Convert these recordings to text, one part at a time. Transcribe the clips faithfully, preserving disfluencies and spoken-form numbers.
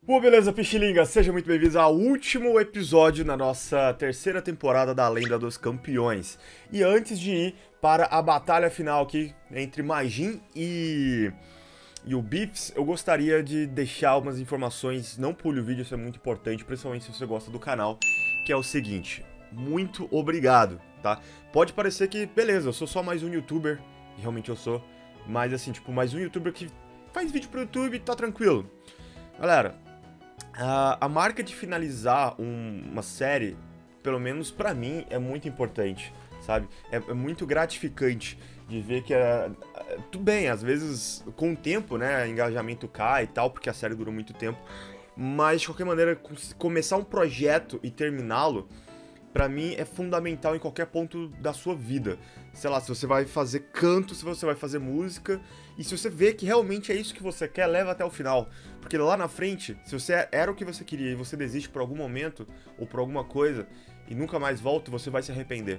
Pô, beleza, Pichilinga? Sejam muito bem-vindos ao último episódio na nossa terceira temporada da Lenda dos Campeões. E antes de ir para a batalha final aqui entre Majin e, e o Bips, eu gostaria de deixar algumas informações, não pule o vídeo, isso é muito importante, principalmente se você gosta do canal, que é o seguinte: muito obrigado, tá? Pode parecer que, beleza, eu sou só mais um youtuber, e realmente eu sou, mas assim, tipo, mais um youtuber que faz vídeo pro YouTube, tá tranquilo. Galera, a, a marca de finalizar um, uma série, pelo menos pra mim, é muito importante, sabe? É, é muito gratificante de ver que, é, é, tudo bem, às vezes, com o tempo, né, engajamento cai e tal, porque a série durou muito tempo, mas, de qualquer maneira, começar um projeto e terminá-lo, pra mim, é fundamental em qualquer ponto da sua vida. Sei lá, se você vai fazer canto, se você vai fazer música, e se você vê que realmente é isso que você quer, leva até o final. Porque lá na frente, se você era o que você queria e você desiste por algum momento, ou por alguma coisa, e nunca mais volta, você vai se arrepender.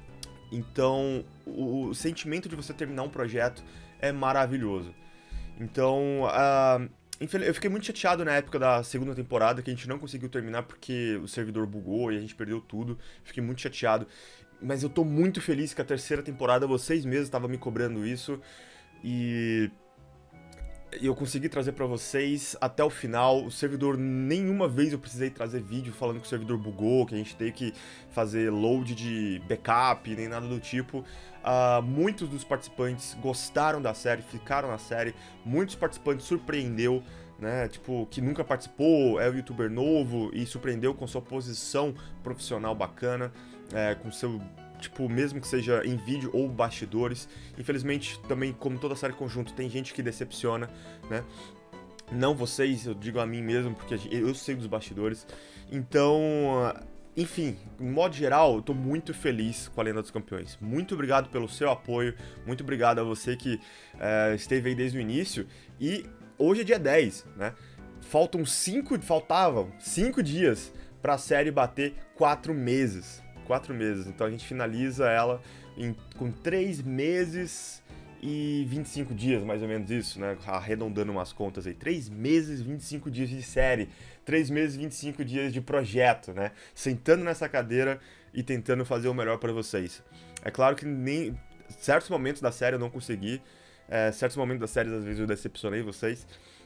Então, o, o sentimento de você terminar um projeto é maravilhoso. Então, uh, eu fiquei muito chateado na época da segunda temporada, que a gente não conseguiu terminar porque o servidor bugou e a gente perdeu tudo. Fiquei muito chateado. Mas eu tô muito feliz que a terceira temporada, vocês mesmos estavam me cobrando isso. E eu consegui trazer pra vocês até o final. O servidor, nenhuma vez eu precisei trazer vídeo falando que o servidor bugou, que a gente teve que fazer load de backup, nem nada do tipo. Uh, muitos dos participantes gostaram da série, ficaram na série. Muitos participantes surpreendeu, né? Tipo, que nunca participou, é um youtuber novo e surpreendeu com sua posição profissional bacana, é, com seu... tipo, mesmo que seja em vídeo ou bastidores. Infelizmente, também, como toda série conjunto, tem gente que decepciona, né? Não vocês, eu digo a mim mesmo, porque eu sei dos bastidores. Então, enfim, em modo geral, eu tô muito feliz com a Lenda dos Campeões. Muito obrigado pelo seu apoio, muito obrigado a você que é, esteve aí desde o início. E hoje é dia dez, né? Faltam cinco, faltavam cinco dias pra série bater quatro meses. Quatro meses, então a gente finaliza ela em, com três meses e vinte e cinco dias, mais ou menos isso, né? Arredondando umas contas aí. três meses e vinte e cinco dias de série. três meses e vinte e cinco dias de projeto, né? Sentando nessa cadeira e tentando fazer o melhor pra vocês. É claro que nem certos momentos da série eu não consegui. É, certos momentos da série, às vezes, eu decepcionei vocês.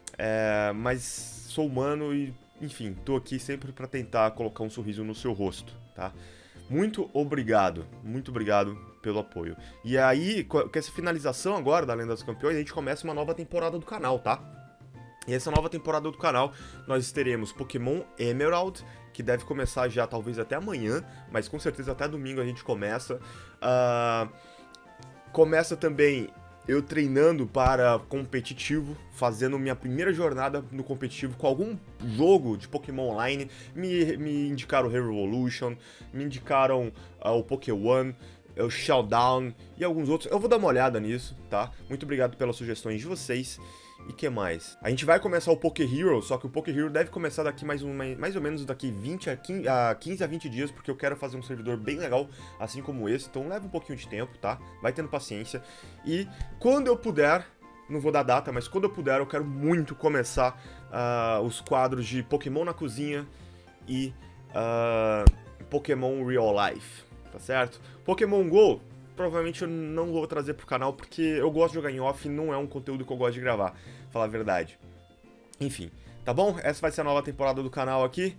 É, mas sou humano e, enfim, tô aqui sempre pra tentar colocar um sorriso no seu rosto, tá? Muito obrigado, muito obrigado pelo apoio. E aí, com essa finalização agora da Lenda dos Campeões, a gente começa uma nova temporada do canal, tá? E essa nova temporada do canal, nós teremos Pokémon Emerald, que deve começar já talvez até amanhã, mas com certeza até domingo a gente começa. Uh, começa também eu treinando para competitivo, fazendo minha primeira jornada no competitivo com algum jogo de Pokémon Online. Me, me indicaram o Hero Evolution, me indicaram uh, o Pokéone, o Showdown e alguns outros. Eu vou dar uma olhada nisso, tá? Muito obrigado pelas sugestões de vocês. E que mais? A gente vai começar o Poké Hero, só que o Poké Hero deve começar daqui mais, um, mais ou menos daqui vinte a quinze, a quinze a vinte dias, porque eu quero fazer um servidor bem legal, assim como esse, então leva um pouquinho de tempo, tá? Vai tendo paciência. E quando eu puder, não vou dar data, mas quando eu puder, eu quero muito começar uh, os quadros de Pokémon na cozinha e uh, Pokémon Real Life, tá certo? Pokémon Go, provavelmente eu não vou trazer pro canal, porque eu gosto de jogar em off e não é um conteúdo que eu gosto de gravar, pra falar a verdade. Enfim, tá bom? Essa vai ser a nova temporada do canal aqui.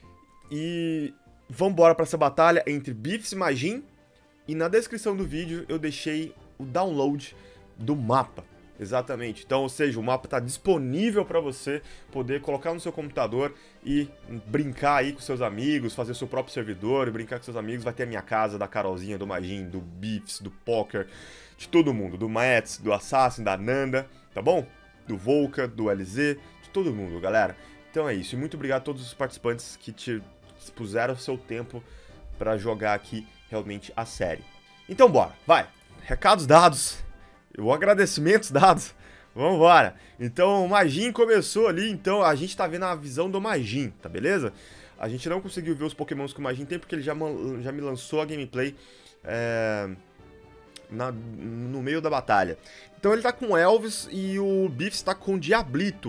E vambora pra essa batalha entre Bips e Majin. E na descrição do vídeo eu deixei o download do mapa. Exatamente, então, ou seja, o mapa está disponível para você poder colocar no seu computador e brincar aí com seus amigos, fazer seu próprio servidor e brincar com seus amigos. Vai ter a minha casa, da Carolzinha, do Majin, do Bips, do Poker, de todo mundo, do Mats, do Assassin, da Nanda, tá bom? Do Volca, do L Z, de todo mundo, galera. Então é isso, e muito obrigado a todos os participantes que te expuseram o seu tempo para jogar aqui realmente a série. Então bora, vai! Recados dados. O agradecimentos dados, vamos embora. Então o Majin começou ali, então a gente tá vendo a visão do Majin, tá beleza? A gente não conseguiu ver os pokémons que o Majin tem, porque ele já, já me lançou a gameplay é, na, no meio da batalha. Então ele tá com o Elvis e o Biff tá com o Diablito,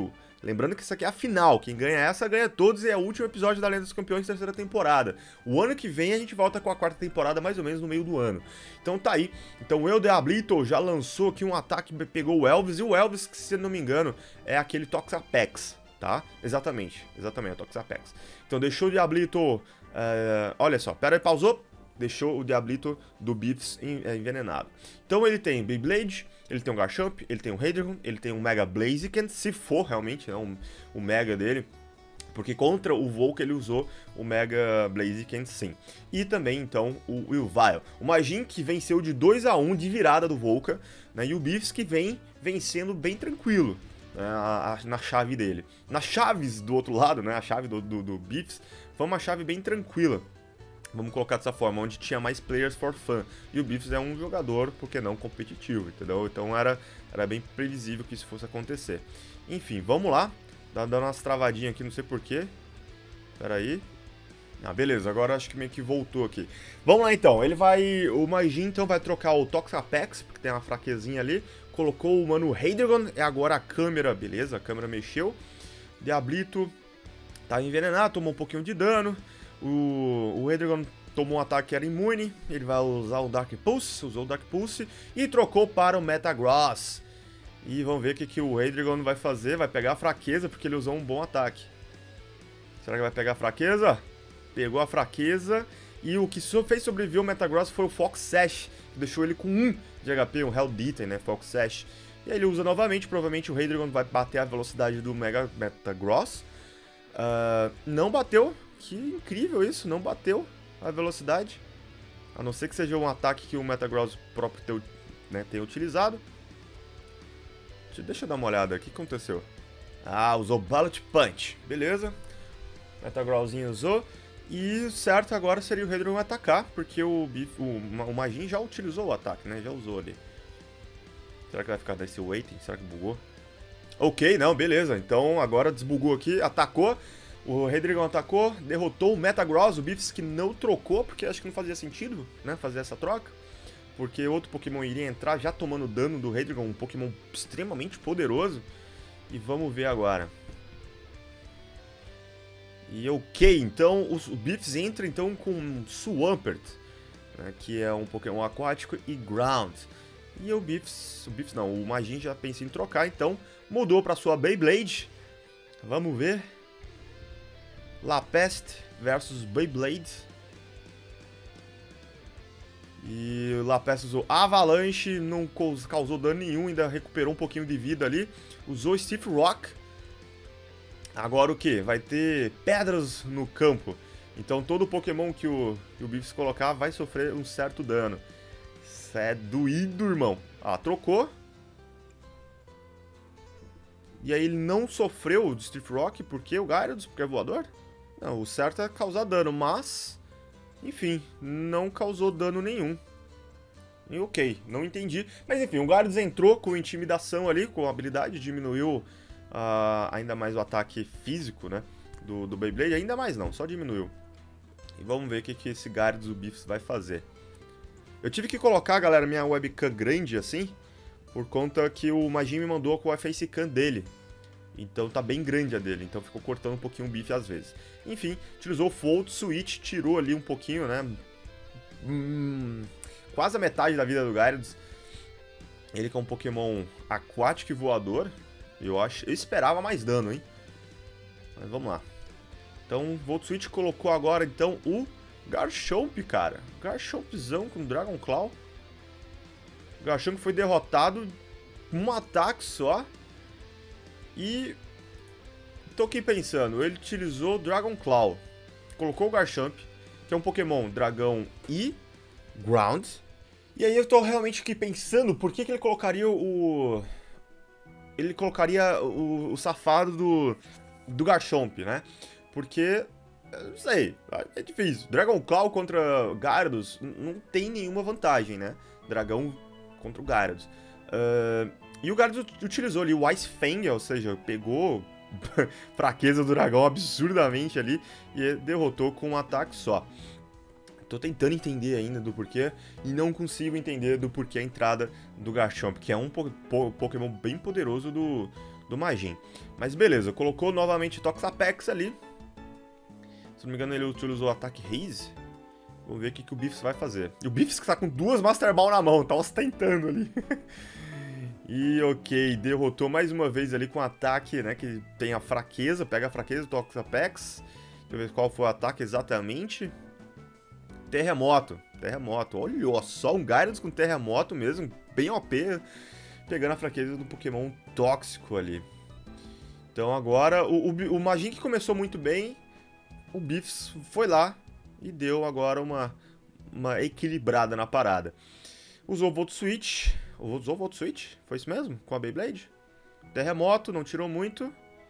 Lembrando que isso aqui é a final, quem ganha essa ganha todos e é o último episódio da Lenda dos Campeões terceira temporada. O ano que vem a gente volta com a quarta temporada mais ou menos no meio do ano. Então tá aí, então o El Diablito já lançou aqui um ataque, pegou o Elvis, e o Elvis, que se não me engano, é aquele Toxapex, tá? Exatamente, exatamente, o Toxapex. Então deixou o Diablito, é, olha só, pera aí, pausou. Deixou o Diablito do Beefs envenenado. Então ele tem Beyblade, ele tem um Garchomp, ele tem um Hydreigon, ele tem um Mega Blaziken, se for realmente, né, um, o Mega dele. Porque contra o Volca ele usou o Mega Blaziken sim. E também, então, o Weavile. O Majin que venceu de dois a um de virada do Volca, né, e o Beefs que vem vencendo bem tranquilo, né, a, a, na chave dele. Nas chaves do outro lado, né, a chave do, do, do Beefs, foi uma chave bem tranquila. Vamos colocar dessa forma, onde tinha mais players for fun. E o Beefs é um jogador, por que não, competitivo, entendeu? Então era, era bem previsível que isso fosse acontecer. Enfim, vamos lá. Tá dando umas travadinhas aqui, não sei porquê. Pera aí. Ah, beleza, agora acho que meio que voltou aqui. Vamos lá então, ele vai... O Majin então vai trocar o Toxapex, porque tem uma fraquezinha ali. Colocou o Mano Hydreigon, é agora a câmera, beleza, a câmera mexeu. Diablito tá envenenado, tomou um pouquinho de dano. O, o Hydreigon tomou um ataque que era imune, ele vai usar o Dark Pulse, usou o Dark Pulse e trocou para o Metagross. E vamos ver o que, que o Hydreigon vai fazer, vai pegar a fraqueza porque ele usou um bom ataque. Será que vai pegar a fraqueza? Pegou a fraqueza e o que só fez sobreviver o Metagross foi o Fox Sash, que deixou ele com um de H P, um Hell Deaton, né, Fox Sash. E aí ele usa novamente, provavelmente o Hydreigon vai bater a velocidade do Mega Metagross. Uh, não bateu. Que incrível isso, não bateu a velocidade. A não ser que seja um ataque que o Metagross próprio tenha, né, tenha utilizado. Deixa eu dar uma olhada aqui, o que aconteceu? Ah, usou Bullet Punch, beleza. Metagrossinho usou. E certo agora seria o Hydreigon atacar, porque o, o, o Majin já utilizou o ataque, né? Já usou ali. Será que vai ficar desse waiting? Será que bugou? Ok, não, beleza. Então agora desbugou aqui, atacou. O Hydreigon atacou, derrotou o Metagross, o Beefs que não trocou, porque acho que não fazia sentido, né, fazer essa troca. Porque outro Pokémon iria entrar já tomando dano do Hydreigon, um Pokémon extremamente poderoso. E vamos ver agora. E ok, então o Beefs entra então com Swampert, né, que é um Pokémon aquático, e Ground. E o Beefs, o Beefs não, o Majin já pensa em trocar, então mudou para sua Beyblade. Vamos ver. Lapest versus Beyblade. E o Lapest usou Avalanche, não causou dano nenhum, ainda recuperou um pouquinho de vida ali. Usou Stiff Rock. Agora o que? Vai ter pedras no campo. Então todo Pokémon que o, que o Beefs colocar vai sofrer um certo dano. Isso é doído, irmão. Ah, trocou. E aí ele não sofreu o Stiff Rock, porque o Gyarados, porque é voador? Não, o certo é causar dano, mas... Enfim, não causou dano nenhum. E ok, não entendi. Mas enfim, o Gyarados entrou com intimidação ali, com a habilidade, diminuiu uh, ainda mais o ataque físico, né? Do, do Beyblade. Ainda mais não, só diminuiu. E vamos ver o que, que esse Gyarados do Beefs vai fazer. Eu tive que colocar, galera, minha webcam grande assim, por conta que o Majin me mandou com a facecam dele. Então tá bem grande a dele, então ficou cortando um pouquinho o bife às vezes. Enfim, utilizou o Volt Switch, tirou ali um pouquinho, né? Hum, quase a metade da vida do Gyarados. Ele que é um Pokémon aquático e voador. Eu, acho, eu esperava mais dano, hein? Mas vamos lá. Então o Volt Switch colocou agora então o Garchomp, cara. Garchompzão com Dragon Claw. O Garchomp foi derrotado com um ataque só. E tô aqui pensando, ele utilizou Dragon Claw, colocou o Garchomp, que é um Pokémon dragão e Ground. E aí eu tô realmente aqui pensando por que, que ele colocaria o... Ele colocaria o, o safado do, do Garchomp, né? Porque, eu não sei, é difícil. Dragon Claw contra Gyarados não tem nenhuma vantagem, né? Dragão contra o Gyarados. Uh, e o Gyarados utilizou ali o Ice Fang, ou seja, pegou fraqueza do dragão absurdamente ali e derrotou com um ataque só. Tô tentando entender ainda do porquê e não consigo entender do porquê a entrada do Garchomp, que é um po po Pokémon bem poderoso do, do Majin. Mas beleza, colocou novamente Toxapex ali. Se não me engano, ele utilizou o ataque Haze. Vamos ver o que, que o Beefs vai fazer. E o Beefs que tá com duas Master Ball na mão, tá ostentando ali. E ok, derrotou mais uma vez ali com um ataque, né, que tem a fraqueza, pega a fraqueza do Toxapex. Deixa eu ver qual foi o ataque exatamente. Terremoto, terremoto, olha só, um Gyarados com terremoto mesmo, bem O P, pegando a fraqueza do Pokémon tóxico ali. Então agora, o, o, o Majin que começou muito bem, o Beefs foi lá e deu agora uma, uma equilibrada na parada. Usou o Volt Switch. Usou o Volt Switch? Foi isso mesmo? Com a Beyblade? Terremoto, não tirou muito.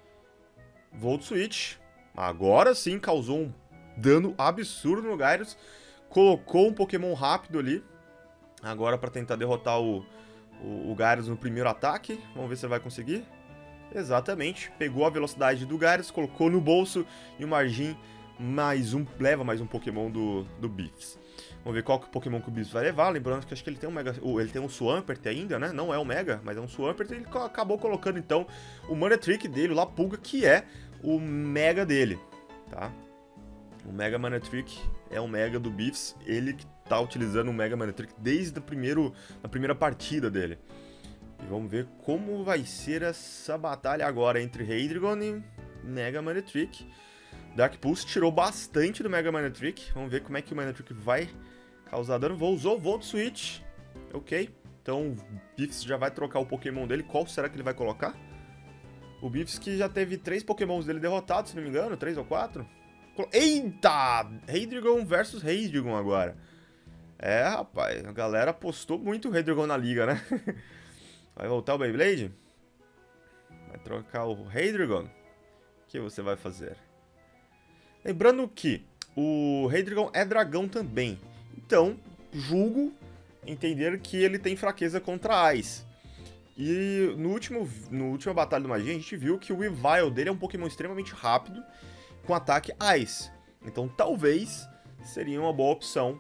Volt Switch. Agora sim causou um dano absurdo no Gyarados. Colocou um Pokémon rápido ali. Agora para tentar derrotar o, o, o Gyarados no primeiro ataque. Vamos ver se ele vai conseguir. Exatamente. Pegou a velocidade do Gyarados, colocou no bolso. E o Majin mais um, leva mais um Pokémon do, do Beefs. Vamos ver qual que é o Pokémon que o Beefs vai levar. Lembrando que acho que ele tem um Mega, ele tem um Swampert ainda, né? Não é um Mega, mas é um Swampert. Ele acabou colocando então o Manectric dele, o Lapulga, que é o Mega dele, tá? O Mega Manectric é o Mega do Beefs. Ele que tá utilizando o Mega Manectric desde a primeiro, a primeira partida dele. E vamos ver como vai ser essa batalha agora entre Hydreigon e Mega Manectric. Dark Pulse tirou bastante do Mega Manectric. Vamos ver como é que o Manectric vai causar dano. Usou o Volt Switch. Ok. Então o Beefs já vai trocar o Pokémon dele. Qual será que ele vai colocar? O Beefs que já teve três Pokémons dele derrotados, se não me engano. Três ou quatro. Eita! Hydreigon versus Hydreigon agora. É, rapaz. A galera apostou muito o Hydreigon na liga, né? Vai voltar o Beyblade? Vai trocar o Hydreigon? O que você vai fazer? Lembrando que o Hydreigon é dragão também. Então, julgo entender que ele tem fraqueza contra Ice. E no último, no última batalha do Magia, a gente viu que o Weavile dele é um Pokémon extremamente rápido, com ataque Ice. Então, talvez seria uma boa opção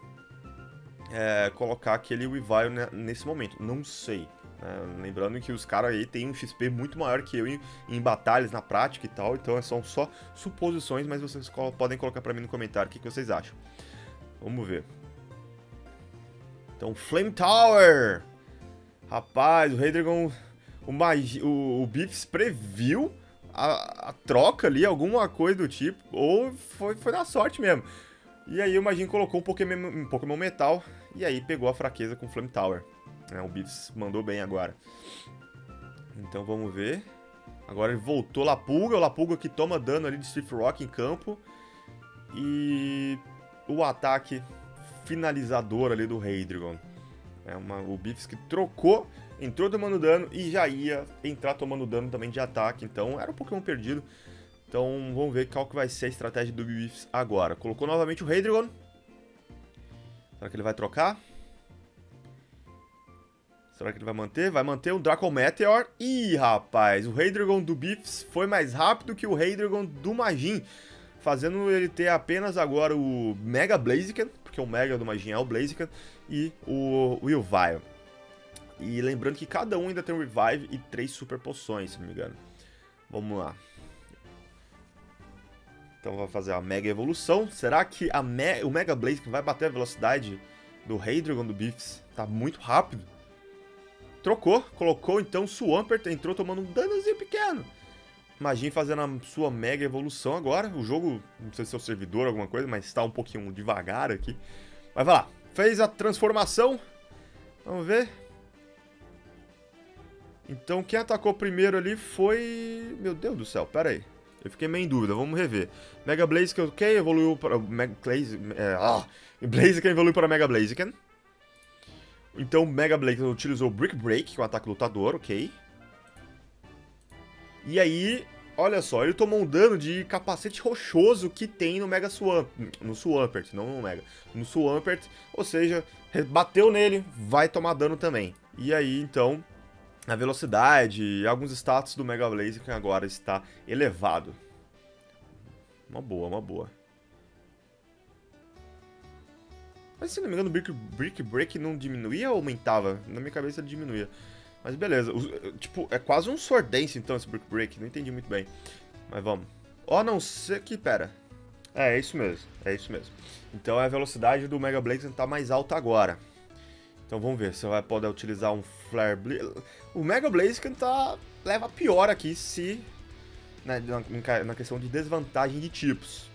é, colocar aquele Weavile nesse momento. Não sei. É, lembrando que os caras aí têm um X P muito maior que eu em, em batalhas, na prática e tal. Então, são só suposições, mas vocês podem colocar pra mim no comentário o que, que vocês acham. Vamos ver. Então, Flame Tower! Rapaz, o Hydreigon, o, Magi, o, o Beefs previu a, a troca ali, alguma coisa do tipo, ou foi, foi na sorte mesmo. E aí o Majin colocou um Pokémon, um Pokémon Metal, e aí pegou a fraqueza com Flame Tower. É, o Beefs mandou bem agora. Então vamos ver. Agora ele voltou Lapulga, o Lapulga que toma dano ali de Stiff Rock em campo. E o ataque finalizador ali do Hydreigon. É uma, o Beefs que trocou, entrou tomando dano e já ia entrar tomando dano também de ataque. Então era um Pokémon perdido. Então vamos ver qual que vai ser a estratégia do Beefs agora. Colocou novamente o Hydreigon. Será que ele vai trocar? Será que ele vai manter? Vai manter o Draco Meteor. Ih, rapaz, o Hydreigon do Beefs foi mais rápido que o Hydreigon do Majin, fazendo ele ter apenas agora o Mega Blaziken, porque o Mega do Majin é o Blaziken, e o Weavile. E lembrando que cada um ainda tem um Revive e três Super Poções, se não me engano. Vamos lá. Então vai fazer a Mega Evolução. Será que a Me o Mega Blaziken vai bater a velocidade do Hydreigon do Beefs? Tá muito rápido. Trocou, colocou então Swampert, entrou tomando um danozinho pequeno. Majin fazendo a sua Mega Evolução agora. O jogo, não sei se é o servidor ou alguma coisa, mas está um pouquinho devagar aqui. Mas vai lá, fez a transformação. Vamos ver. Então quem atacou primeiro ali foi... Meu Deus do céu, pera aí. Eu fiquei meio em dúvida, vamos rever. Mega Blaziken, ok, evoluiu para... Mega Blaziken, é, ah, Blaziken evoluiu para Mega Blaziken. Então, Mega Blaziken utilizou Brick Break, que é um ataque lutador, ok. E aí, olha só, ele tomou um dano de capacete rochoso que tem no Mega Swamp, no Swampert, não no Mega, no Swampert, ou seja, bateu nele, vai tomar dano também. E aí, então, a velocidade e alguns status do Mega Blaziken agora está elevado. Uma boa, uma boa. Mas se não me engano, o Brick, Brick Break não diminuía ou aumentava? Na minha cabeça ele diminuía. Mas beleza. O, tipo, é quase um Sword Dance, então, esse Brick Break. Não entendi muito bem. Mas vamos. Ó, não sei que... Pera. É, é isso mesmo. É isso mesmo. Então a velocidade do Mega Blaze tá mais alta agora. Então vamos ver se você vai poder utilizar um Flare Blitz. O Mega Blaziken tá... leva pior aqui se... Na, na, na questão de desvantagem de tipos.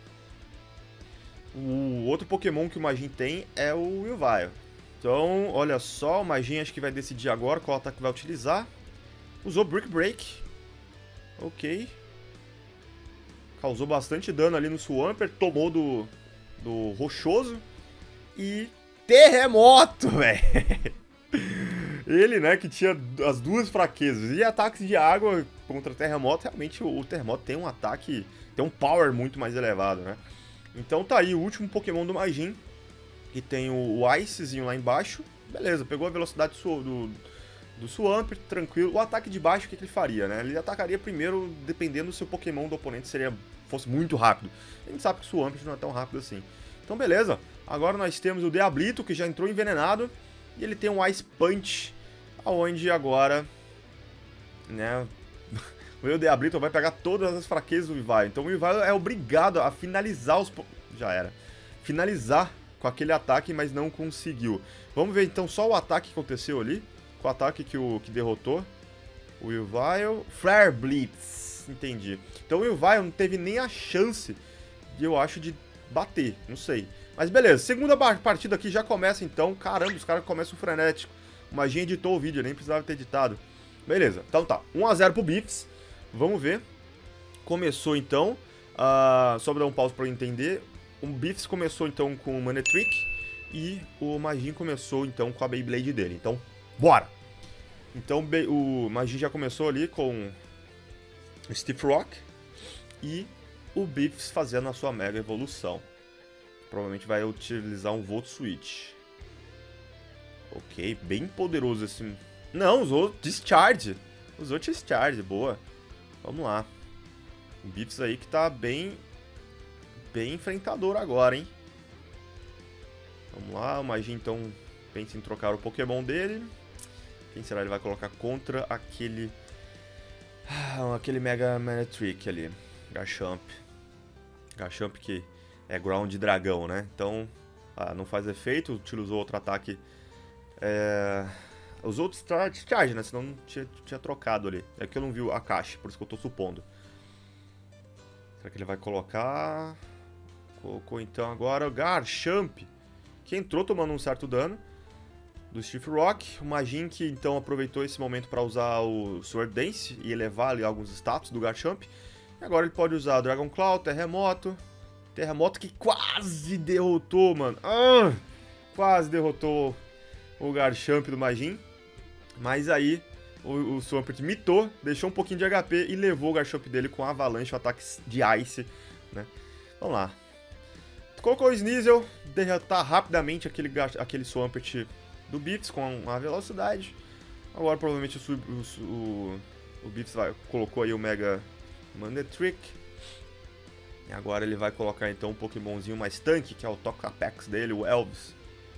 O outro Pokémon que o Majin tem é o Weavile. Então, olha só, o Majin acho que vai decidir agora qual ataque vai utilizar. Usou Brick Break. Ok. Causou bastante dano ali no Swampert, tomou do, do Rochoso. E Terremoto, velho. Ele, né, que tinha as duas fraquezas. E ataques de água contra Terremoto, realmente o, o Terremoto tem um ataque, tem um power muito mais elevado, né? Então tá aí o último Pokémon do Majin, que tem o, o Icezinho lá embaixo. Beleza, pegou a velocidade do, do, do Swampert, tranquilo. O ataque de baixo, o que, que ele faria, né? Ele atacaria primeiro, dependendo do seu Pokémon do oponente, seria, fosse muito rápido. A gente sabe que o Swampert não é tão rápido assim. Então beleza, agora nós temos o Diablito, que já entrou envenenado. E ele tem um Ice Punch, aonde agora, né, o Diablito vai pegar todas as fraquezas do Weavile. Então o Weavile é obrigado a finalizar os... Já era. Finalizar com aquele ataque, mas não conseguiu. Vamos ver então só o ataque que aconteceu ali. Com o ataque que, o, que derrotou o Weavile. Flare Blitz. Entendi. Então o Weavile não teve nem a chance, eu acho, de bater. Não sei. Mas beleza. Segunda partida aqui já começa então. Caramba, os caras começam frenético. O Majin editou o vídeo, nem precisava ter editado. Beleza. Então tá. um a zero pro Biffs. Vamos ver. Começou então. Uh, só pra dar um pause pra eu entender. O Biffs começou então com o Manectric. E o Majin começou então com a Beyblade dele. Então, bora! Então o Majin já começou ali com o Stiff Rock. E o Biffs fazendo a sua Mega Evolução. Provavelmente vai utilizar um Volt Switch. Ok, bem poderoso esse... Não, usou Discharge. Usou Discharge, boa. Vamos lá. O Biffs aí que tá bem... Bem enfrentador agora, hein? Vamos lá, o Majin então pensa em trocar o Pokémon dele. Quem será ele vai colocar contra aquele... Ah, aquele Mega Manectric ali. Garchomp. Garchomp que é Ground Dragão, né? Então, ah, não faz efeito. Utilizou outro ataque... É... Os outros Discharge, né? Senão não tinha, tinha trocado ali. É que eu não vi a caixa, por isso que eu tô supondo. Será que ele vai colocar... Colocou então agora o Garchomp, que entrou tomando um certo dano do Stiff Rock. O Majin que então aproveitou esse momento para usar o Sword Dance e elevar ali alguns status do Garchomp. E agora ele pode usar Dragon Claw, Terremoto. Terremoto que quase derrotou, mano. Ah, quase derrotou o Garchomp do Majin. Mas aí o, o Swampert mitou, deixou um pouquinho de H P e levou o Garchomp dele com Avalanche, o ataque de Ice, né? Vamos lá. Colocou o Sneasel, derrotar rapidamente aquele, aquele Swampert do Biffs com a velocidade. Agora provavelmente o, o, o, o Biffs vai, colocou aí o Mega Manectric. E agora ele vai colocar então um Pokémonzinho mais tanque, que é o Toxapex dele, o Elvis.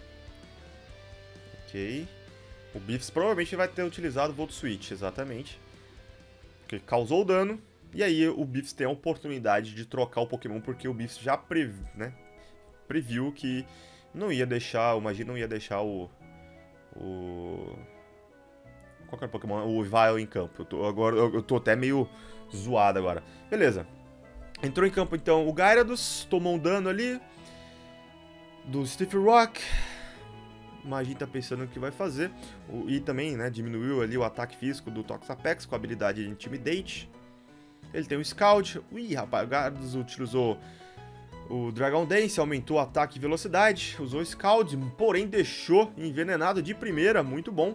Ok. O Biffs provavelmente vai ter utilizado o Volt Switch, exatamente. Porque causou dano. E aí o Biffs tem a oportunidade de trocar o Pokémon, porque o Biffs já prev, né, previu que não ia deixar, o Majin não ia deixar o... o qual que é o Pokémon? O Weavile em campo. Eu tô, agora, eu tô até meio zoado agora. Beleza. Entrou em campo então o Gyarados, tomou um dano ali do Stiff Rock. O Majin tá pensando o que vai fazer. O, e também, né, diminuiu ali o ataque físico do Toxapex com a habilidade de Intimidate. Ele tem um Scald. Ui, rapaz, o Gyarados utilizou o Dragon Dance, aumentou o ataque e velocidade. Usou o Scald, porém deixou envenenado de primeira. Muito bom.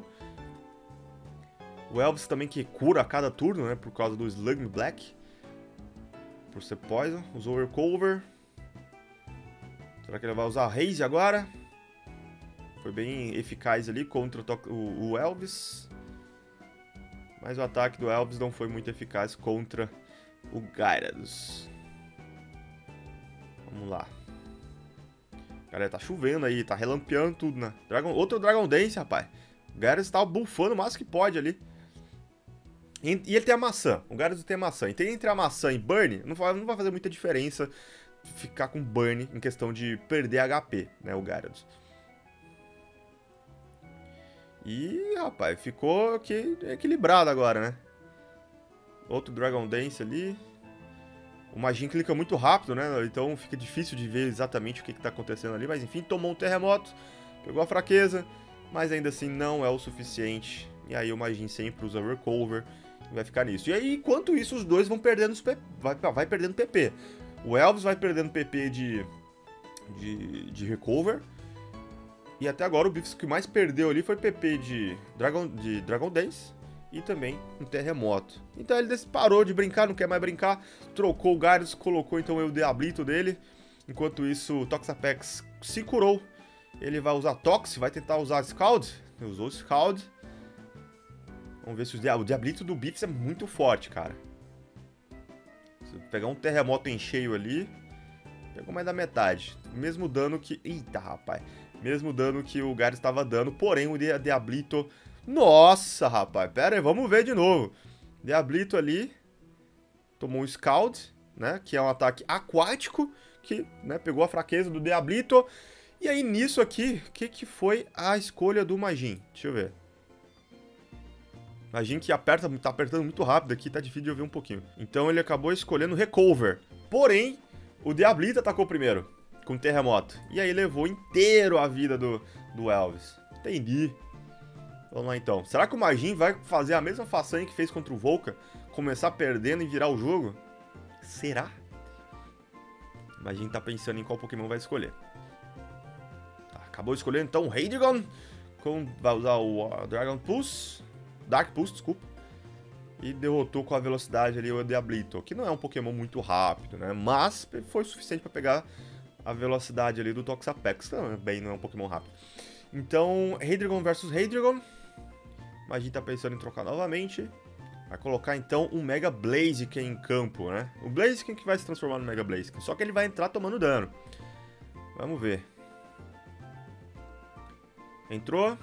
O Elvis também que cura a cada turno, né, por causa do Slug Black. Por ser Poison. Usou o Air Cover. Será que ele vai usar a Haze agora? Foi bem eficaz ali contra o, o Elvis. Mas o ataque do Elvis não foi muito eficaz contra o Gyarados. Vamos lá. Galera, tá chovendo aí, tá relampeando tudo, né? Dragon, outro Dragon Dance, rapaz. O Gyarados tá buffando o máximo que pode ali. E, e ele tem a maçã. O Gyarados tem a maçã. Então entre a maçã e Burn, não vai, não vai fazer muita diferença ficar com Burn em questão de perder H P, né, o Gyarados. E, rapaz, ficou aqui equilibrado agora, né? Outro Dragon Dance ali. O Majin clica muito rápido, né? Então fica difícil de ver exatamente o que está acontecendo ali. Mas enfim, tomou um terremoto, pegou a fraqueza, mas ainda assim não é o suficiente. E aí o Majin sempre usa Recover e vai ficar nisso. E aí, enquanto isso, os dois vão perdendo os P P. Vai, vai perdendo P P. O Elvis vai perdendo P P de, de, de Recover. E até agora o Biffs que mais perdeu ali foi P P de Dragon, de Dragon Dance e também um terremoto. Então ele parou de brincar, não quer mais brincar, trocou o Gyarados, colocou então o Diablito dele. Enquanto isso o Toxapex se curou, ele vai usar Tox, vai tentar usar Scald, ele usou Scald. Vamos ver se o, Dia o Diablito do Biffs é muito forte, cara. Se pegar um terremoto em cheio ali, pegou mais da metade. Mesmo dano que... Eita, rapaz. Mesmo dano que o Gyarados estava dando, porém o Diablito... Nossa, rapaz, pera aí, vamos ver de novo. Diablito ali tomou um Scald, né, que é um ataque aquático, que, né, pegou a fraqueza do Diablito. E aí nisso aqui, o que, que foi a escolha do Majin? Deixa eu ver. Majin que aperta, tá apertando muito rápido aqui, tá difícil de eu ver um pouquinho. Então ele acabou escolhendo Recover. Porém, o Diablito atacou primeiro, com terremoto. E aí levou inteiro a vida do, do Elvis. Entendi. Vamos lá então. Será que o Majin vai fazer a mesma façanha que fez contra o Volca? Começar perdendo e virar o jogo? Será? O Majin tá pensando em qual Pokémon vai escolher. Tá, acabou escolhendo então o Hydreigon. Com, vai usar o uh, Dragon Pulse. Dark Pulse, desculpa. E derrotou com a velocidade ali o Diablito. Que não é um Pokémon muito rápido, né? Mas foi suficiente para pegar a velocidade ali do Toxapex. Também não é um Pokémon rápido. Então, Hydreigon versus Hydreigon. Majin tá pensando em trocar novamente. Vai colocar então um Mega Blaziken em campo, né? O Blaziken que vai se transformar no Mega Blaziken. Só que ele vai entrar tomando dano. Vamos ver. Entrou.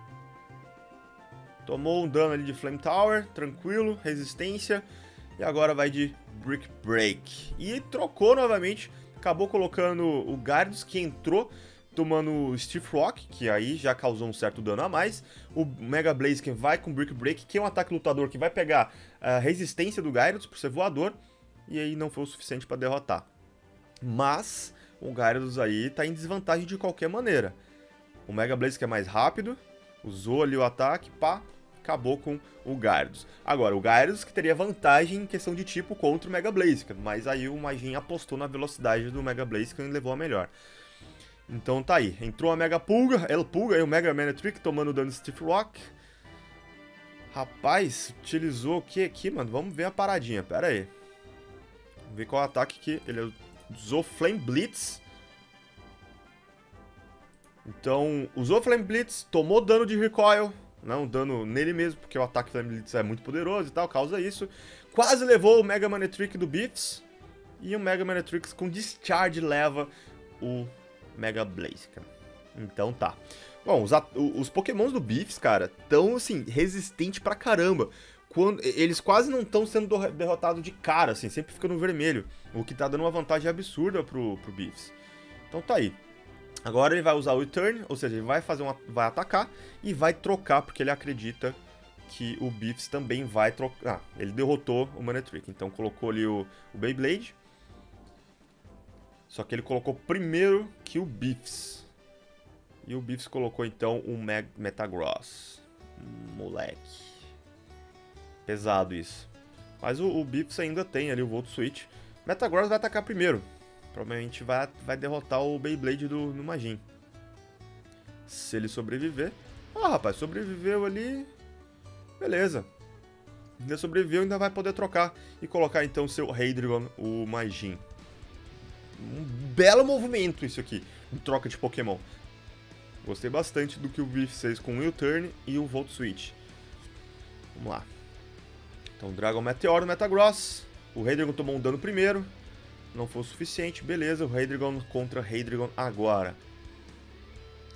Tomou um dano ali de Flame Tower. Tranquilo. Resistência. E agora vai de Brick Break. E trocou novamente. Acabou colocando o Gyarados que entrou tomando Stiff Rock, que aí já causou um certo dano a mais. O Mega Blaziken vai com Brick Break, que é um ataque lutador que vai pegar a resistência do Gyarados por ser voador. E aí não foi o suficiente para derrotar. Mas o Gyarados aí tá em desvantagem de qualquer maneira. O Mega Blaziken é mais rápido, usou ali o ataque, pá, acabou com o Gyarados. Agora, o Gyarados que teria vantagem em questão de tipo contra o Mega Blaziken, mas aí o Majin apostou na velocidade do Mega Blaziken e levou a melhor. Então tá aí, entrou a Mega Pulga, El Pulga e o Mega Manectric tomando dano de Stiff Rock. Rapaz, utilizou o que aqui, mano? Vamos ver a paradinha, pera aí. Vamos ver qual ataque que ele usou. Flame Blitz. Então, usou Flame Blitz, tomou dano de Recoil. Não, dano nele mesmo, porque o ataque Flame Blitz é muito poderoso e tal, causa isso. Quase levou o Mega Manectric do Biffs. E o Mega Manectric com Discharge leva o Mega Blaziken. Então tá. Bom, os, os Pokémons do Biffs, cara, tão assim, resistentes pra caramba. Quando, eles quase não estão sendo derrotados de cara, assim, sempre fica no vermelho. O que tá dando uma vantagem absurda pro, pro Biffs. Então tá aí. Agora ele vai usar o U-Turn, ou seja, ele vai, fazer uma, vai atacar e vai trocar, porque ele acredita que o Biffs também vai trocar. Ah, ele derrotou o Manectric, então colocou ali o, o Beyblade. Só que ele colocou primeiro que o Biffs. E o Biffs colocou então o Meg Metagross. Moleque. Pesado isso. Mas o, o Biffs ainda tem ali o Volt Switch. Metagross vai atacar primeiro. Provavelmente vai, vai derrotar o Beyblade do no Majin. Se ele sobreviver. Ah, rapaz, sobreviveu ali. Beleza. Ainda sobreviveu, ainda vai poder trocar. E colocar então o seu Hydreigon, o Majin. Um belo movimento isso aqui, em troca de Pokémon. Gostei bastante do que o Biffs fez com o U-Turn e o Volt Switch. Vamos lá. Então, Dragon Meteor no Metagross. O Hydreigon tomou um dano primeiro. Não foi o suficiente, beleza. O Hydreigon contra Hydreigon agora.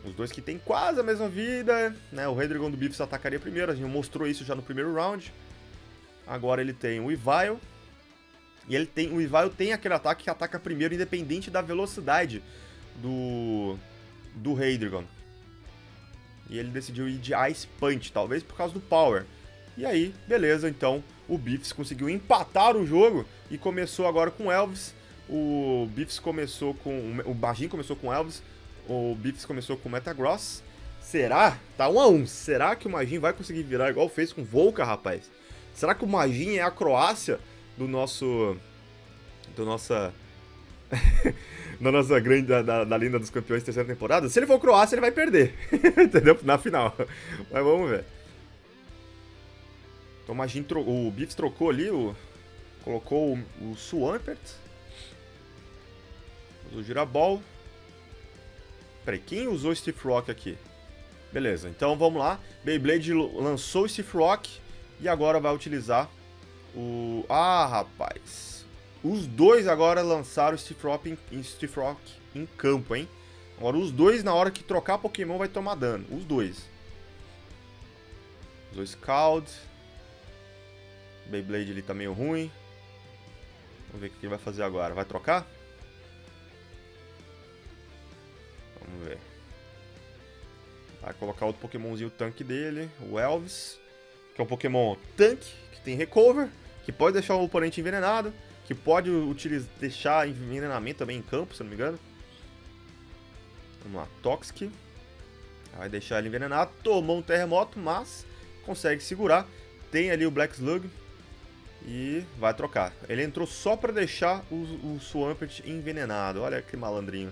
Os dois que tem quase a mesma vida, né? O Heydragon do Beefs atacaria primeiro, a gente mostrou isso já no primeiro round. Agora ele tem o Weavile. E ele tem, o Weavile tem aquele ataque que ataca primeiro, independente da velocidade do, do Heydragon. E ele decidiu ir de Ice Punch, talvez por causa do Power. E aí, beleza, então o Beefs conseguiu empatar o jogo e começou agora com Elvis. O Beefs começou com... O Majin começou com Elvis. O Beefs começou com Metagross. Será? Tá um a um. Será que o Majin vai conseguir virar igual fez com o Volca, rapaz? Será que o Majin é a Croácia do nosso... Do nossa... da nossa grande... Da, da, da linda dos campeões terceira temporada? Se ele for Croácia, ele vai perder. Entendeu? Na final. Mas vamos ver. Então o Majin... Tro... O Beefs trocou ali o... Colocou o, o Swampert. Usou o Giraball. Peraí, quem usou o Stiff Rock aqui? Beleza, então vamos lá. Beyblade lançou o Stiff Rock e agora vai utilizar o... Ah, rapaz. Os dois agora lançaram o Stiff Rock em, em, Stiff Rock em campo, hein? Agora os dois, na hora que trocar Pokémon, vai tomar dano. Os dois. Usou Scald. Beyblade ele tá meio ruim. Vamos ver o que ele vai fazer agora. Vai trocar? Vamos ver. Vai colocar outro Pokémonzinho tanque dele, o Elvis, que é um Pokémon tanque, que tem recover, que pode deixar o oponente envenenado, que pode utilizar, deixar envenenamento também em campo, se não me engano. Vamos lá, Toxic. Vai deixar ele envenenado, tomou um terremoto, mas consegue segurar. Tem ali o Black Slug e vai trocar. Ele entrou só para deixar o, o Swampert envenenado, olha que malandrinho.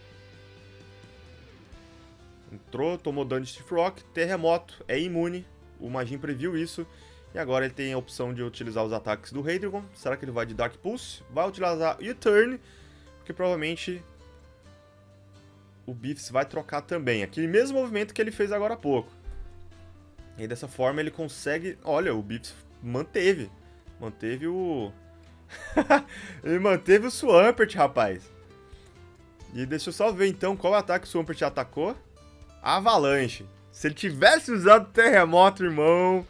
Entrou, tomou dano de Stiff Rock, terremoto, é imune. O Majin previu isso. E agora ele tem a opção de utilizar os ataques do Heydragon. Será que ele vai de Dark Pulse? Vai utilizar U-Turn, porque provavelmente o Beefs vai trocar também. Aquele mesmo movimento que ele fez agora há pouco. E dessa forma ele consegue... Olha, o Beefs manteve. Manteve o... ele manteve o Swampert, rapaz. E deixa eu só ver então qual ataque o Swampert atacou. Avalanche. Se ele tivesse usado terremoto, irmão...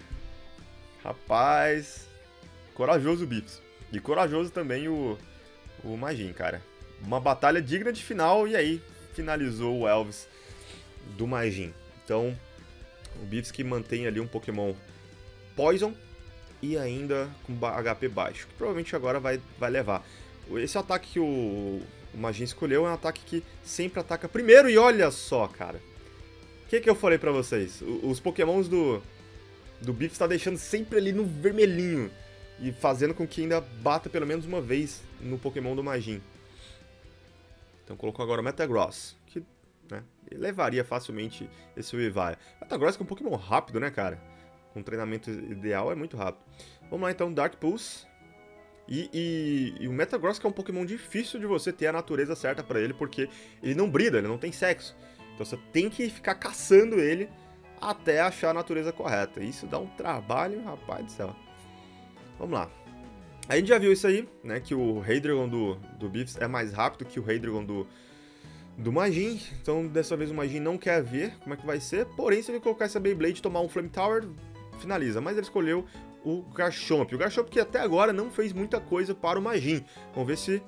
Rapaz... Corajoso o Beefs. E corajoso também o, o Majin, cara. Uma batalha digna de final e aí finalizou o Elvis do Majin. Então, o Beefs que mantém ali um Pokémon Poison e ainda com H P baixo. Que provavelmente agora vai, vai levar. Esse ataque que o... O Majin escolheu é um ataque que sempre ataca primeiro e olha só, cara. O que que eu falei pra vocês? Os Pokémons do, do Beefs tá deixando sempre ali no vermelhinho e fazendo com que ainda bata pelo menos uma vez no Pokémon do Majin. Então colocou agora o Metagross, que né, levaria facilmente esse Weavile. Metagross que é um Pokémon rápido, né, cara? Com treinamento ideal é muito rápido. Vamos lá então, Dark Pulse. E, e, e o Metagross que é um Pokémon difícil de você ter a natureza certa pra ele, porque ele não brida, ele não tem sexo. Então você tem que ficar caçando ele até achar a natureza correta. Isso dá um trabalho, rapaz do céu. Vamos lá. A gente já viu isso aí, né, que o Heydragon do, do Beefs é mais rápido que o Heydragon do, do Majin. Então dessa vez o Majin não quer ver como é que vai ser. Porém, se ele colocar essa Beyblade e tomar um Flame Tower, finaliza. Mas ele escolheu o Garchomp. O Garchomp que até agora não fez muita coisa para o Majin. Vamos ver se...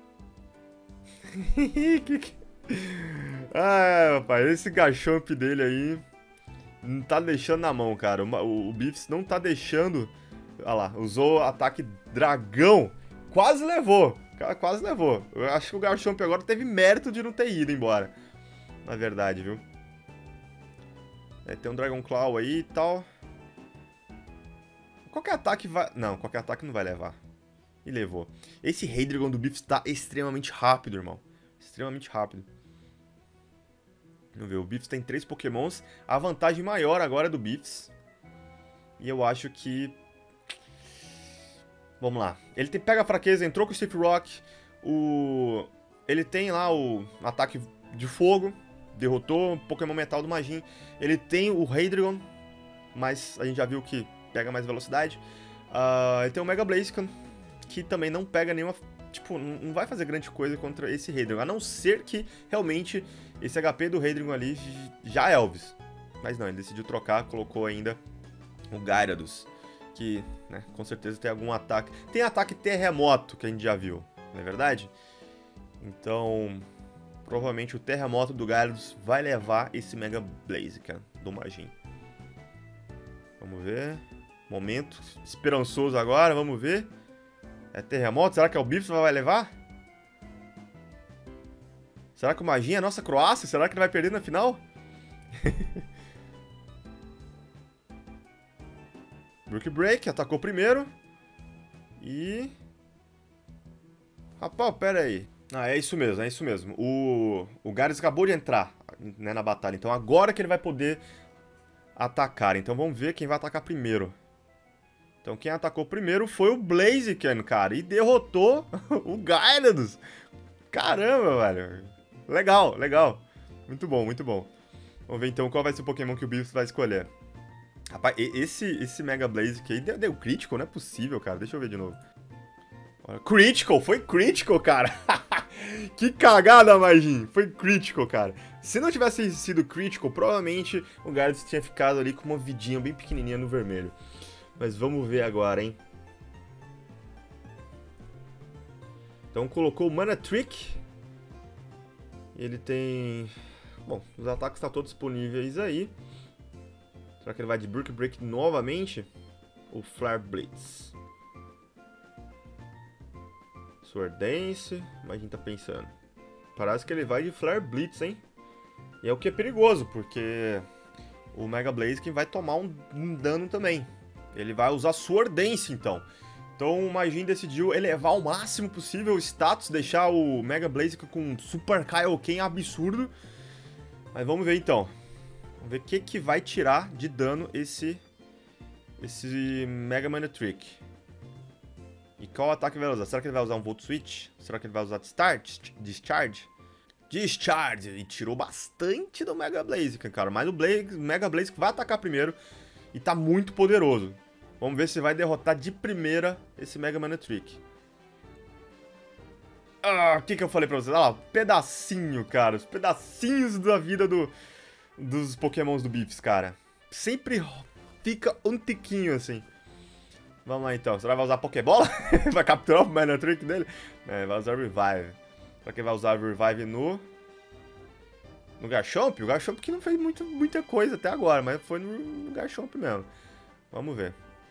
ah, rapaz, esse Garchomp dele aí não tá deixando na mão, cara. O, o Beefs não tá deixando... Olha lá, usou ataque dragão. Quase levou. Quase levou. Eu acho que o Garchomp agora teve mérito de não ter ido embora. Na verdade, viu? É, tem um Dragon Claw aí e tal. Qualquer ataque vai... Não, qualquer ataque não vai levar. E levou. Esse Heydragon do Beefs tá extremamente rápido, irmão. Extremamente rápido. Vamos ver, o Beefs tem três Pokémons. A vantagem maior agora é do Beefs. E eu acho que... Vamos lá. Ele tem, pega a fraqueza, entrou com o Stiff Rock. O... Ele tem lá o ataque de fogo. Derrotou o Pokémon Metal do Majin. Ele tem o Heydragon, mas a gente já viu que pega mais velocidade. Uh, ele tem o Mega Blaziken, que também não pega nenhuma tipo, não vai fazer grande coisa contra esse Heidrigon, a não ser que, realmente, esse H P do Heidrigon ali já é Elvis. Mas não, ele decidiu trocar, colocou ainda o Gyarados, que, né, com certeza tem algum ataque. Tem ataque terremoto, que a gente já viu, não é verdade? Então, provavelmente o terremoto do Gyarados vai levar esse Mega Blaziken do Majin. Vamos ver. Momento esperançoso agora, vamos ver. É terremoto? Será que é o Bips que vai levar? Será que o Majin é a nossa Croácia? Será que ele vai perder na final? Brook Break, atacou primeiro. E... Rapaz, pera aí. Ah, é isso mesmo, é isso mesmo. O, o Gyarados acabou de entrar, né, na batalha. Então agora que ele vai poder atacar. Então vamos ver quem vai atacar primeiro. Então quem atacou primeiro foi o Blaziken, cara. E derrotou o Gyarados. Caramba, velho. Legal, legal. Muito bom, muito bom. Vamos ver então qual vai ser o Pokémon que o Bips vai escolher. Rapaz, esse, esse Mega Blaziken aí deu, deu Critical, não é possível, cara. Deixa eu ver de novo. Olha, Critical, foi Critical, cara. Que cagada, Majin. Foi Critical, cara. Se não tivesse sido Critical, provavelmente o Gyarados tinha ficado ali com uma vidinha bem pequenininha no vermelho. Mas vamos ver agora, hein. Então colocou o Mana Trick. Ele tem... Bom, os ataques estão todos disponíveis aí. Será que ele vai de Brook Break novamente? Ou Flare Blitz? Sword Dance. Mas a gente tá pensando. Parece que ele vai de Flare Blitz, hein? E é o que é perigoso, porque o Mega Blaziken vai tomar um, um dano também. Ele vai usar Sword Dance, então. Então o Majin decidiu elevar ao máximo possível o status, deixar o Mega Blaziken com um Super Kaioken absurdo. Mas vamos ver então. Vamos ver o que, que vai tirar de dano esse, esse Mega Mana Trick. E qual ataque ele vai usar? Será que ele vai usar um Volt Switch? Será que ele vai usar Discharge? Discharge? Discharge! E tirou bastante do Mega Blaziken, cara. Mas o Blaze, Mega Blaziken vai atacar primeiro. E tá muito poderoso. Vamos ver se vai derrotar de primeira esse Mega Mana Trick. Ah, o que que eu falei pra vocês? Olha lá, pedacinho, cara. Os pedacinhos da vida do, dos Pokémons do Bips, cara. Sempre fica um tiquinho assim. Vamos lá então. Será que vai usar Pokébola? Vai capturar o Mana Trick dele? É, vai usar Revive. Será que ele vai usar Revive no... No Garchomp? O Garchomp que não fez muito, muita coisa até agora, mas foi no, no Garchomp mesmo. Vamos ver.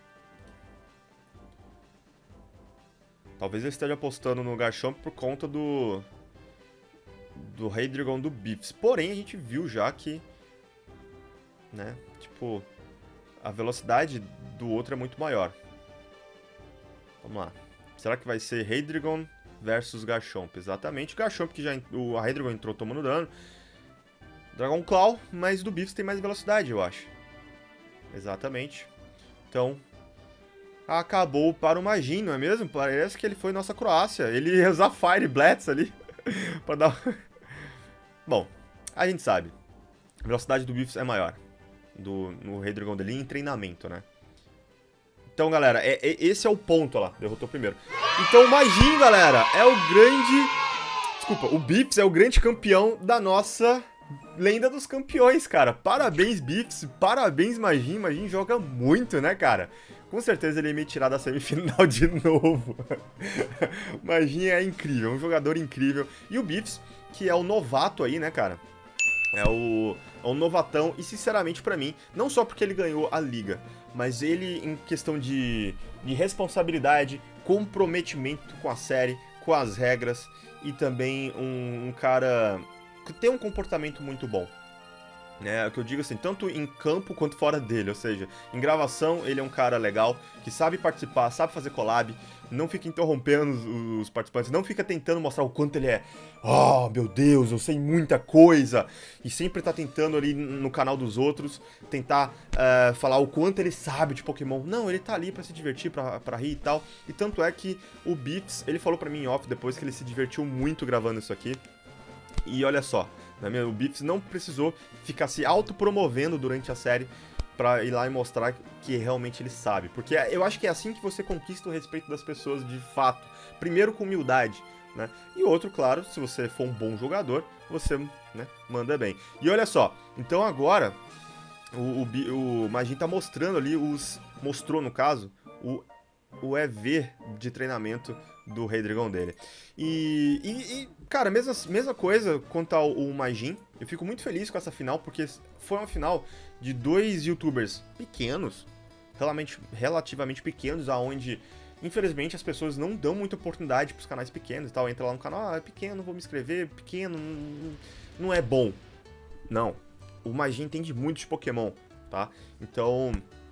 Talvez ele esteja apostando no Garchomp por conta do... Do Heidrigon do Bips. Porém, a gente viu já que... Né? Tipo... A velocidade do outro é muito maior. Vamos lá. Será que vai ser Heidrigon versus Garchomp? Exatamente. O Garchomp que já... O Heidrigon entrou tomando dano. Dragon Claw, mas do Bips tem mais velocidade, eu acho. Exatamente. Então, acabou para o Majin, não é mesmo? Parece que ele foi nossa Croácia. Ele ia usar Fire Blitz ali. Pra dar... Bom, a gente sabe. A velocidade do Bips é maior. Do, no Heidrigon dele em treinamento, né? Então, galera, é, é, esse é o ponto, ó lá. Derrotou primeiro. Então, o Majin, galera, é o grande... Desculpa, o Bips é o grande campeão da nossa... Lenda dos campeões, cara. Parabéns, Bips. Parabéns, Majin. Majin joga muito, né, cara? Com certeza ele ia me tirar da semifinal de novo. Majin é incrível, um jogador incrível. E o Bips, que é o novato aí, né, cara? É o, é o novatão. E, sinceramente, pra mim, não só porque ele ganhou a liga, mas ele, em questão de, de responsabilidade, comprometimento com a série, com as regras, e também um, um cara... que tem um comportamento muito bom. É o que eu digo assim, tanto em campo quanto fora dele, ou seja, em gravação ele é um cara legal, que sabe participar, sabe fazer collab, não fica interrompendo os, os participantes, não fica tentando mostrar o quanto ele é, oh meu Deus, eu sei muita coisa, e sempre tá tentando ali no canal dos outros, tentar uh, falar o quanto ele sabe de Pokémon. Não, ele tá ali pra se divertir, pra, pra rir e tal, e tanto é que o Bips, ele falou pra mim em off depois que ele se divertiu muito gravando isso aqui. E olha só, né, o Bips não precisou ficar se autopromovendo durante a série pra ir lá e mostrar que realmente ele sabe. Porque eu acho que é assim que você conquista o respeito das pessoas de fato. Primeiro com humildade, né? E outro, claro, se você for um bom jogador, você, né, manda bem. E olha só, então agora o, o, o Majin tá mostrando ali os... Mostrou, no caso, o, o E V de treinamento do Rei Dragão dele. E, e, e cara, mesma, mesma coisa quanto ao o Majin. Eu fico muito feliz com essa final, porque foi uma final de dois youtubers pequenos, relativamente, relativamente pequenos, aonde, infelizmente, as pessoas não dão muita oportunidade pros canais pequenos e tal. Entra lá no canal, ah, é pequeno, vou me inscrever, pequeno, não, não é bom. Não, o Majin entende muito de Pokémon, tá? Então,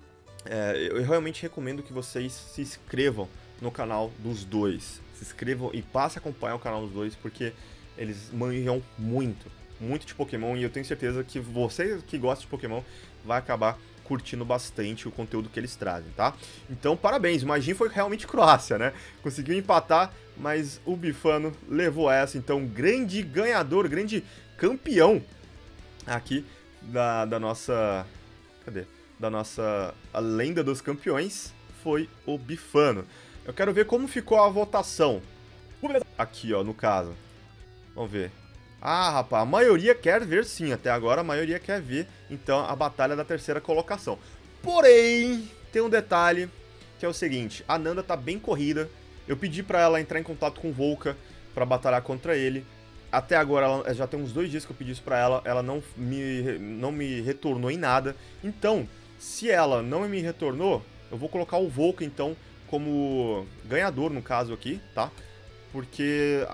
é, eu realmente recomendo que vocês se inscrevam no canal dos dois. Se inscrevam e passem a acompanhar o canal dos dois, porque eles manjam muito, muito de Pokémon, e eu tenho certeza que você que gosta de Pokémon vai acabar curtindo bastante o conteúdo que eles trazem, tá? Então, parabéns, o Majin foi realmente Croácia, né? Conseguiu empatar, mas o Bifano levou essa, então, grande ganhador, grande campeão aqui da, da nossa... Cadê? Da nossa a lenda dos campeões foi o Bifano. Eu quero ver como ficou a votação. Aqui, ó, no caso. Vamos ver. Ah, rapaz, a maioria quer ver sim. Até agora a maioria quer ver, então, a batalha da terceira colocação. Porém, tem um detalhe, que é o seguinte. A Nanda tá bem corrida. Eu pedi pra ela entrar em contato com o Volca pra batalhar contra ele. Até agora, ela, já tem uns dois dias que eu pedi isso pra ela. Ela não me, não me retornou em nada. Então, se ela não me retornou, eu vou colocar o Volca, então, como ganhador, no caso aqui, tá? Porque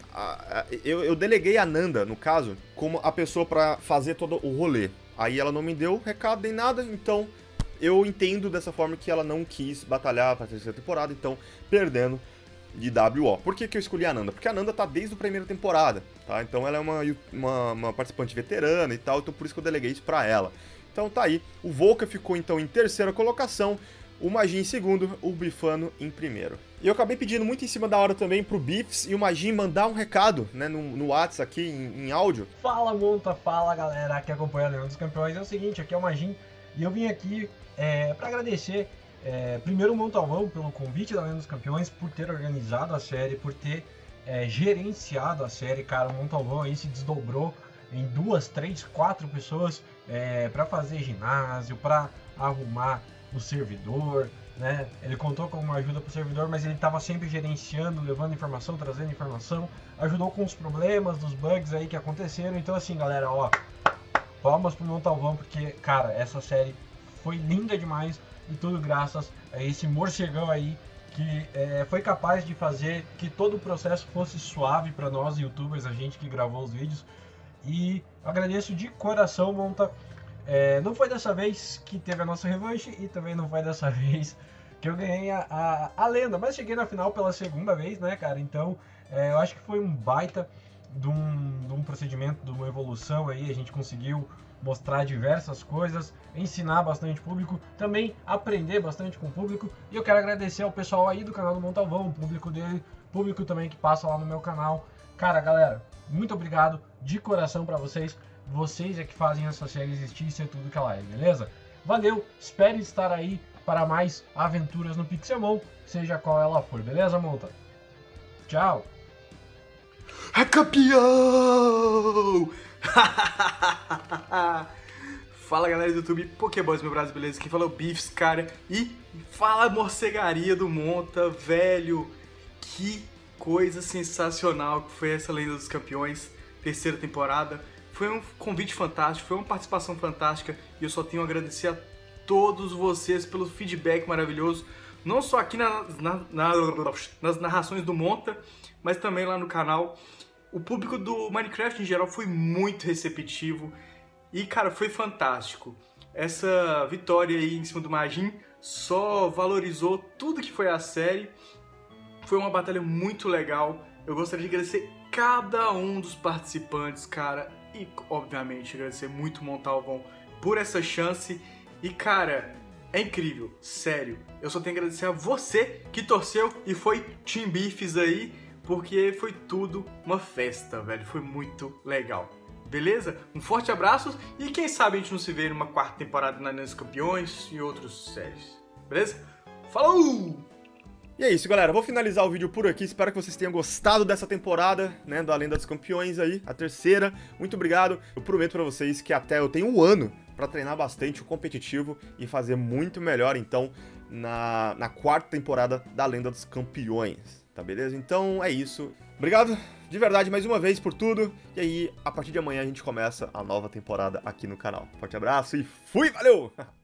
a, a, eu, eu deleguei a Nanda, no caso, como a pessoa pra fazer todo o rolê. Aí ela não me deu recado nem nada, então eu entendo dessa forma que ela não quis batalhar pra terceira temporada, então perdendo de W O. Por que que eu escolhi a Nanda? Porque a Nanda tá desde a primeira temporada, tá? Então ela é uma, uma, uma participante veterana e tal, então por isso que eu deleguei isso pra ela. Então tá aí, o Volca ficou então em terceira colocação, o Majin em segundo, o Bifano em primeiro. E eu acabei pedindo muito em cima da hora também pro Bifs e o Majin mandar um recado, né, no, no WhatsApp aqui, em, em áudio. Fala, Monta, fala, galera que acompanha a Leão dos Campeões. É o seguinte, aqui é o Majin e eu vim aqui é, pra agradecer, é, primeiro o Montalvão pelo convite da Leão dos Campeões, por ter organizado a série, por ter é, gerenciado a série, cara. O Montalvão aí se desdobrou em duas, três, quatro pessoas é, pra fazer ginásio, pra arrumar o servidor, né? Ele contou com uma ajuda pro servidor, mas ele estava sempre gerenciando, levando informação, trazendo informação, ajudou com os problemas, dos bugs aí que aconteceram. Então assim, galera, ó, palmas pro Montalvão, porque, cara, essa série foi linda demais, e tudo graças a esse morcegão aí, que é, foi capaz de fazer que todo o processo fosse suave para nós, youtubers, a gente que gravou os vídeos. E agradeço de coração, Monta. É, não foi dessa vez que teve a nossa revanche, e também não foi dessa vez que eu ganhei a, a, a lenda, mas cheguei na final pela segunda vez, né, cara? Então, é, eu acho que foi um baita de um, de um procedimento, de uma evolução aí. A gente conseguiu mostrar diversas coisas, ensinar bastante público, também aprender bastante com o público. E eu quero agradecer ao pessoal aí do canal do Montalvão, o público dele, público também que passa lá no meu canal. Cara, galera, muito obrigado de coração pra vocês. Vocês é que fazem essa série existir e ser tudo que ela é, beleza? Valeu, espero estar aí para mais aventuras no Pixelmon, seja qual ela for, beleza, Monta? Tchau! É campeão! Fala, galera do YouTube, Pokéboys, meu braço, beleza? Quem fala é o Bifs, cara. E fala, morcegaria do Monta, velho. Que coisa sensacional que foi essa Lenda dos Campeões, terceira temporada. Foi um convite fantástico, foi uma participação fantástica, e eu só tenho a agradecer a todos vocês pelo feedback maravilhoso, não só aqui na, na, na, nas narrações do Monta, mas também lá no canal. O público do Minecraft em geral foi muito receptivo e, cara, foi fantástico. Essa vitória aí em cima do Majin só valorizou tudo que foi a série. Foi uma batalha muito legal. Eu gostaria de agradecer cada um dos participantes, cara. E, obviamente, agradecer muito o Montalvão por essa chance. E, cara, é incrível, sério. Eu só tenho a agradecer a você que torceu e foi Team Bifs aí, porque foi tudo uma festa, velho. Foi muito legal. Beleza? Um forte abraço e quem sabe a gente não se vê numa quarta temporada na Lenda dos Campeões e outras séries. Beleza? Falou! E é isso, galera. Vou finalizar o vídeo por aqui. Espero que vocês tenham gostado dessa temporada, né, da Lenda dos Campeões aí, a terceira. Muito obrigado. Eu prometo pra vocês que até eu tenho um ano pra treinar bastante o competitivo e fazer muito melhor, então, na, na quarta temporada da Lenda dos Campeões. Tá beleza? Então é isso. Obrigado de verdade mais uma vez por tudo. E aí, a partir de amanhã a gente começa a nova temporada aqui no canal. Forte abraço e fui, valeu!